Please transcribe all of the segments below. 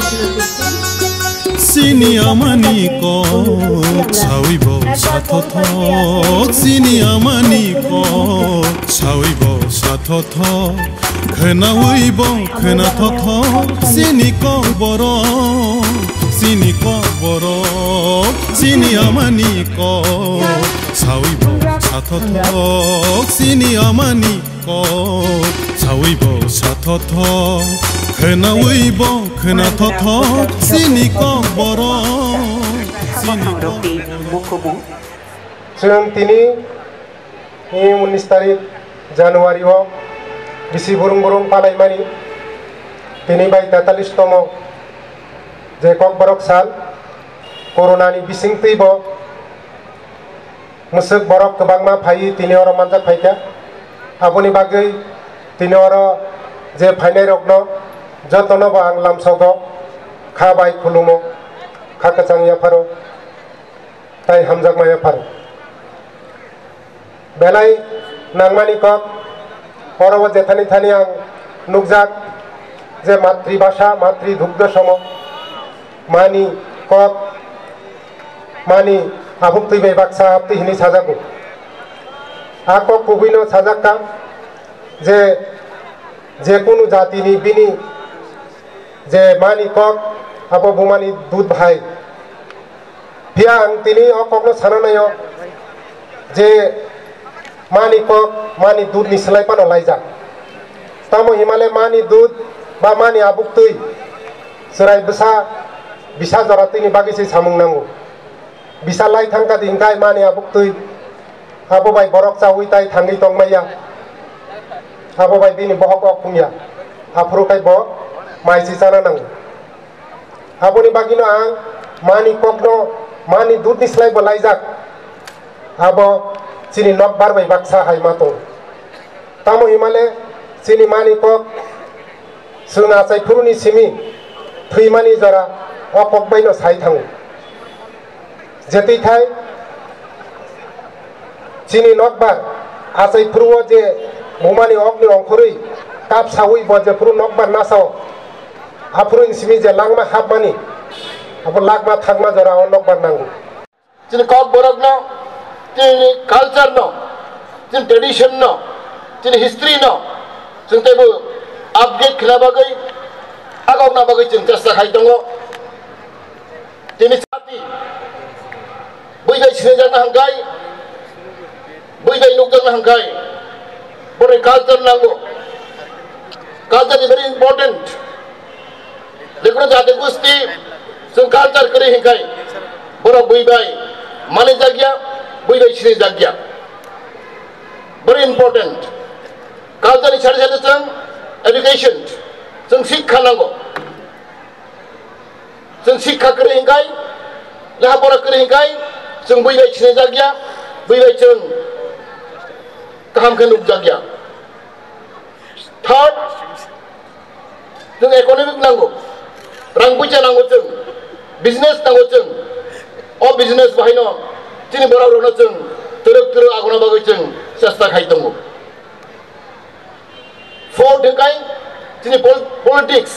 Siniamani ko sawibo satotho Siniamani ko sawibo satotho Khena wibo khena thotho Sini ko boro Siniamani ko sawibo satotho Siniamani ko sawibo satotho Khena wibo khena thotho Sini ko boro Siang tini ini 19 tarik Januari ho bisi burung-burung palai mani tini bai 43 tomo je kok borok sal corona ni bising tibo musuk borok kebangma phai tini oro manjak phaika aboni bagai tini oro je phainai rokno jotono ba ang lamsogo kha bai khulumo kha kachang ya pharo tai hamjak maya pharo belai nangmani kok oro jethani thani ang nukjak je মাতৃভাষা মাতৃদুগ্ধ সম মানি cock মানি আবুক তুই বাক্সা আপনি হিনি সাজাকো আকক কবিনো সাজাক্কা যে কোনো জাতিনি বিনি যে মানি cock আবো বুমানি দুধ ভাই পিয়াং তিনি অককনো সানানায় যে মানি কক মানি দুধ নিসলাই পানো লাইজা তামো হিমালয় মানি দুধ ba mani abuk tui serai bisa jorat ini bagi si samung nangu bisa lai thangka dingkai mani abuk tui abo bai borok cawi tai thangi tong maya abo bai bini bohok ok pumya afro kai bo mai si sana nangu abo ni bagi no ang mani kokno mani dud ni slai bo laijak abo sini nok bar bai baksa hai mato tamo himale sini mani kok Suna sai puruni simi thuimani jara opok baino sai thangu jeti thai chini nokbar asai pruo je mumani okni ongkhori kap sawi bo je pru nokbar nasao apruin simi je langma habmani apo lagma thangma jara on nokbar nangu chini kok borogno chini culture no chini tradition no chini history no chini update khilabagai agau na bagai jeng chesta khai tongo tini sati buibai sinejana hangkai buibai nukjana hangkai bore culture nango culture is very important dekho jate gusti sung culture kare hangkai boro buibai mane jagya buibai sine jagya very important culture ni chhade chhade sang education जों शिक्षा नांगौ जों शिक्षा करे हिंगाय लेखा फरा करे हिंगाय जों बैबाय सिनाय जागिया बैबाय जों गाहामखौ नुजागिया थर्ड जों इकोनॉमिक नांगौ रां फैसा नांगौ जों बिजनेस नांगौ जों अ बिजनेस बाहायनो जोंनि बर'आवनो जों तरक आगना बागै जों सेस्था खाय दङ फोर्थ हिंगाय Sini politics,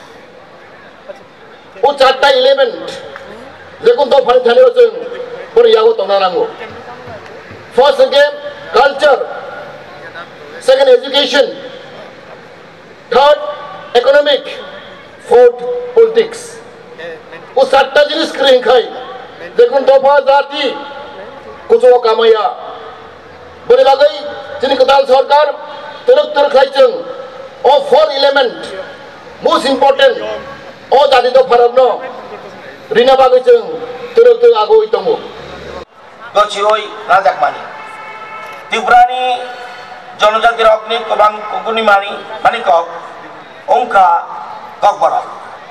o charta element, lekun to phani thani rojeng, pori yago tona rango. First again, culture, second education, third economic, fourth politics. O charta jinis kering khai, lekun to pha jati, kucho kamaya. Bori bagai, sini kedal sarkar, teruk khai jeng. All four element most important all jati to pharagno rina bagai jeng teruk agoi tongo dochioi rajak mani tibrani jonojati rokni kobang kukuni mani kok ongka kok borok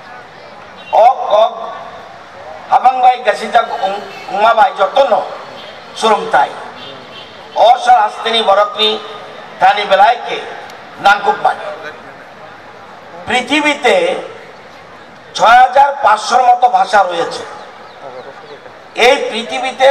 ok habang bai gasijak ungma bai jotono surumtai osar hastini borokni tani belaike নানকুক বাড়ি পৃথিবীতে 6500 মতো ভাষা রয়েছে এই পৃথিবীতে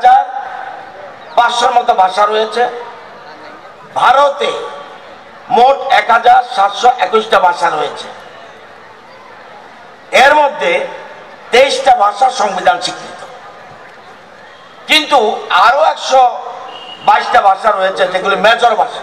6500 মতো ভাষা রয়েছে ভারতে মোট 1721টা ভাষা রয়েছে এর মধ্যে 23টা ভাষা সংবিধান স্বীকৃত, কিন্তু আরো 122টা ভাষা রয়েছে যেগুলি মেজর ভাষা।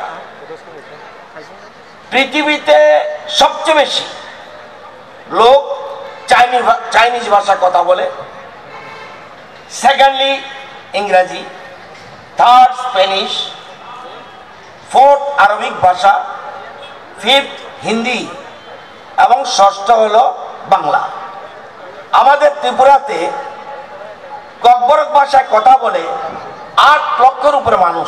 পৃথিবীতে সবচেয়ে বেশি লোক চাইনিজ ভাষা কথা বলে, সেকেন্ডলি ইংরেজি, থার্ড স্প্যানিশ, ফোর্থ আরবিক ভাষা, ফিফথ হিন্দি এবং ষষ্ঠ হলো বাংলা। আমাদের ত্রিপুরাতে ককবরক ভাষায় কথা বলে 8 লক্ষের উপরে মানুষ।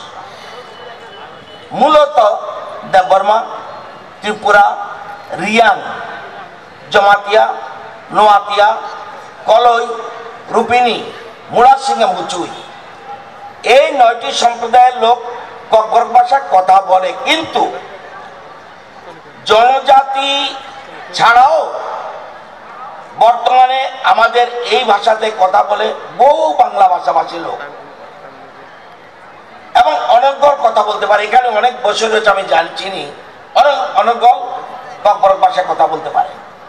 মূলত দেববর্মা, ত্রিপুরা, রিয়াং, জমাতিয়া, নোয়াতিয়া, কলই, রূপিনী, মুরাসিং এবং চুই, এই 9টি সম্প্রদায়ের লোক ককবরক ভাষায় কথা বলে। কিন্তু জনজাতি ছাড়াও বর্তমানে আমাদের এই ভাষাতে কথা বলে বহু বাংলা ভাষাভাষী লোক এবং অনর্গল কথা বলতে পারে। এখানে অনেক বছর হয়েছে আমি চিনি, অনর্গল ককবরক ভাষায় কথা বলতে পারে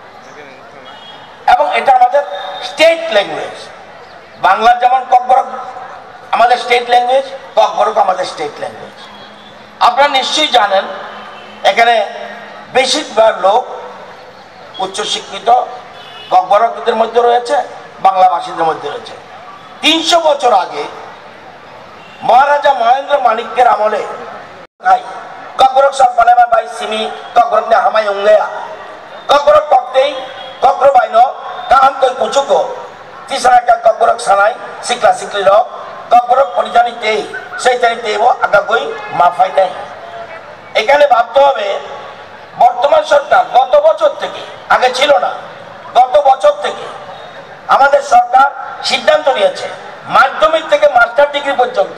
এবং এটা আমাদের স্টেট ল্যাঙ্গুয়েজ। বাংলা যেমন ককবরক আমাদের স্টেট ল্যাঙ্গুয়েজ, ককবরক আমাদের স্টেট ল্যাঙ্গুয়েজ। আপনারা নিশ্চয়ই জানেন এখানে বেশিরভাগ লোক উচ্চশিক্ষিত ককবরকদের মধ্যে রয়েছে, বাংলাভাষীদের মধ্যে রয়েছে। 300 বছর আগে মহারাজা মহেন্দ্র মানিক্যের আমলে ককবরক সালপালেমা বাই সিমি ককবরক নে হামাই উঙ্গেয়া ককবরক ককতেই ককর বাইনো কাহাম কই কুচুকো তিসরা কা ককবরক সানাই সিকলা সিকলি লো ককবরক পরিজানি তেই সেই তারি তেইবো আগা কই মাফাই নাই। এখানে ভাবতে হবে বর্তমান সরকার গত বছর থেকে, আগে ছিল না, গত বছর থেকে আমাদের সরকার সিদ্ধান্ত নিয়েছে মাধ্যমিক থেকে মাস্টার ডিগ্রি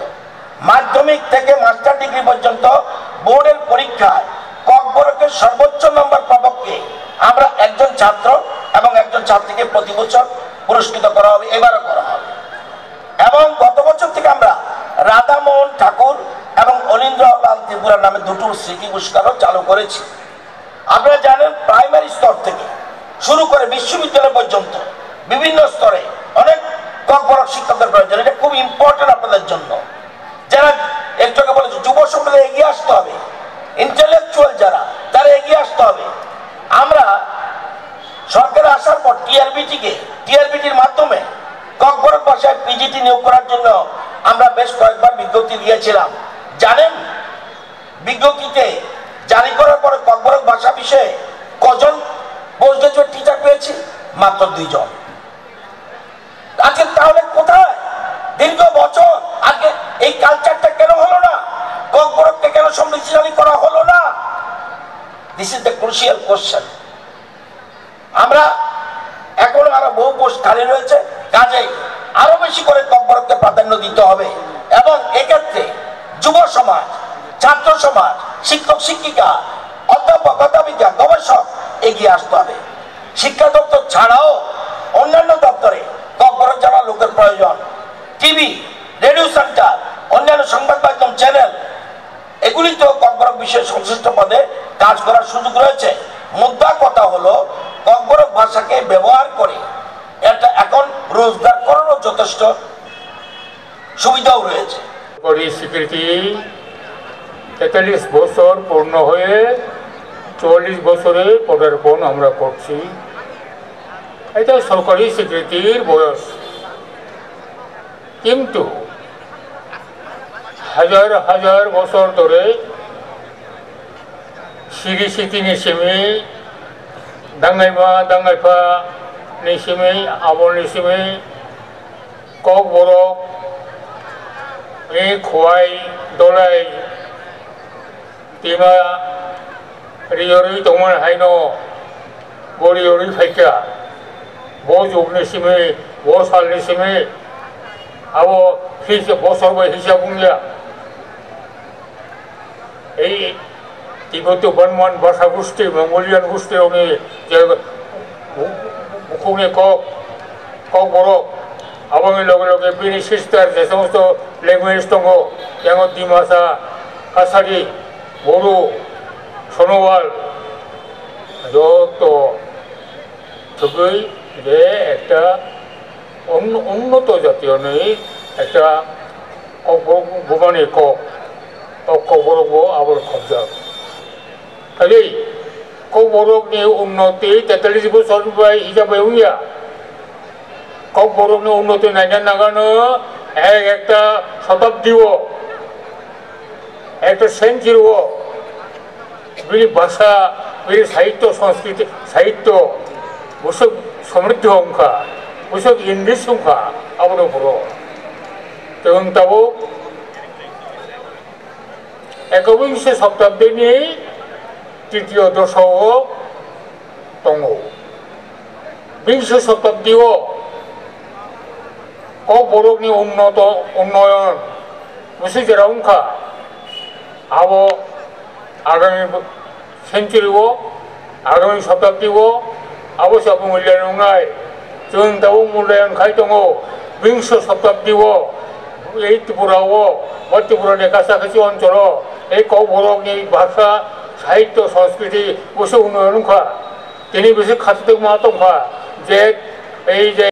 পর্যন্ত বোর্ডের পরীক্ষায় ককবরকের সর্বোচ্চ নম্বর প্রাপককে আমরা একজন ছাত্র এবং একজন ছাত্রীকে প্রতি বছর পুরস্কৃত করা হবে, এবারও করা হবে। এবং গত বছর থেকে আমরা রাধামোহন ঠাকুর এবং অনিন্দ্রলাল ত্রিপুরার নামে 2টো স্মৃতি পুরস্কারও চালু করেছি। আপনারা জানেন প্রাইমারি স্তর থেকে শুরু করে বিশ্ববিদ্যালয় পর্যন্ত বিভিন্ন স্তরে অনেক ককবরক শিক্ষকদের প্রয়োজন। এটা খুব ইম্পর্টেন্ট আপনাদের জন্য। যারা একটু আগে বলেছে যুব সম্প্রদায় এগিয়ে আসতে হবে, ইন্টেলেকচুয়াল যারা তারা এগিয়ে আসতে হবে। আমরা সরকারে আসার পর টিআরবিটির মাধ্যমে ককবরক ভাষায় পিজিটি নিয়োগ করার জন্য আমরা বেশ কয়েকবার বিজ্ঞপ্তি দিয়েছিলাম। জানেন বিজ্ঞপ্তিতে জারি করার পরে ককবরক ভাষা বিষয়ে কজন পোস্ট গ্রাজুয়েট টিচার পেয়েছি? মাত্র 2 জন। আজকে তাহলে কোথায় দীর্ঘ বছর আগে এই কালচারটা কেন হলো না? ককবরককে কেন সমৃদ্ধিশালী করা হলো না? This is the crucial question. আমরা এখনো আরো বহু পোস্ট খালি রয়েছে, কাজেই আরো বেশি করে ককবরককে প্রাধান্য দিতে হবে এবং এক্ষেত্রে যুব সমাজ, ছাত্র সমাজ, শিক্ষক শিক্ষিকা, অধ্যাপক অধ্যাপিকা, গবেষক এগিয়ে আসতে হবে। শিক্ষা দপ্তর ছাড়াও অন্যান্য দপ্তরে ককবরক জানা লোকের প্রয়োজন। টিভি, রেডিও সেন্টার, অন্যান্য সংবাদ মাধ্যম চ্যানেল, এগুলিতেও ককবরক বিষয়ে সংশ্লিষ্ট পদে কাজ করার সুযোগ রয়েছে। মুদ্রা কথা হলো ককবরক ভাষাকে ব্যবহার করে এটা এখন রোজগার করারও যথেষ্ট সুবিধাও রয়েছে। স্বীকৃতি 43 বছর পূর্ণ হয়ে 44 বছরে পদার্পণ আমরা করছি। এটা সরকারি স্বীকৃতির বয়স, কিন্তু হাজার হাজার বছর ধরে সিরি সিতি নিসিমি দাঙ্গাইমা দাঙ্গাইফা নিসিমি আবল নিসিমি ককবরক এই খোয়াই দলাই টিমা রিয়রি দমন হাইনো বরিয়রি ফাইকা ব যুগনিসিমি ব সালনিসিমি আবো বছর বই হিসাব বুঝিয়া এই তিব্বত বনমান ভাষা গোষ্ঠী মঙ্গোলিয়ান গোষ্ঠী উনি যে মুখুনি ককবরক এবং লগে লগে বিনি সিস্টার যে সমস্ত ল্যাঙ্গুয়েজ দङ যেমন ডিমাসা, কাছারি, বড়ো, সনোয়াল, যত সবই যে একটা উন্নত জাতীয় নেই একটা বুমানি কক বরফ আবার খবজা কাজেই কক বরফনি উন্নতি 43 বছর হিসাবে হইয়া কক বরফনি উন্নতি নাইনা নাগানো একটা শতাব্দীও একটা সেঞ্চুরিও বিলি ভাষা বিলি সাহিত্য সংস্কৃতি সাহিত্য বসব সমৃদ্ধ অংখা বসব ইংলিশ সংখ্যা আবার বড় এবং তাবো একবিংশ শতাব্দীনি তৃতীয় দশক দङ বিংশ শতাব্দীও কক বরফনি উন্নয়ন বসে যেরকমখা আবো আগামী সেঞ্চুরিও আগামী শতাব্দীও আবশ্যক মূল্যায়ন নাই जों दाबो मूल्यायन खाय दङ বিংশ শতাব্দীও এই ত্রিপুরাও বা ত্রিপুরাनि কাছাকাছি অঞ্চল এই কক বরফনি ভাষা সাহিত্য সংস্কৃতি বসে উন্নয়ন খা তিনি বেশি খাতিতে মা দंखा যে এই যে